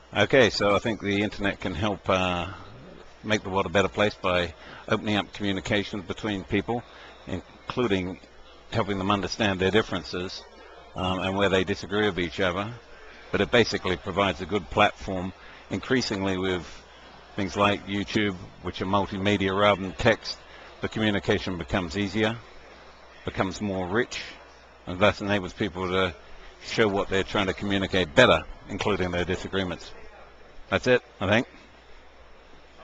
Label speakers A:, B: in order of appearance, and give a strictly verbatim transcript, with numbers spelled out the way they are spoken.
A: Okay, so I think the internet can help uh, make the world a better place by opening up communications between people, including helping them understand their differences um, and where they disagree with each other. But it basically provides a good platform, increasingly with things like YouTube, which are multimedia rather than text. The communication becomes easier, becomes more rich, and thus enables people to show what they're trying to communicate better, including their disagreements. That's it, I think.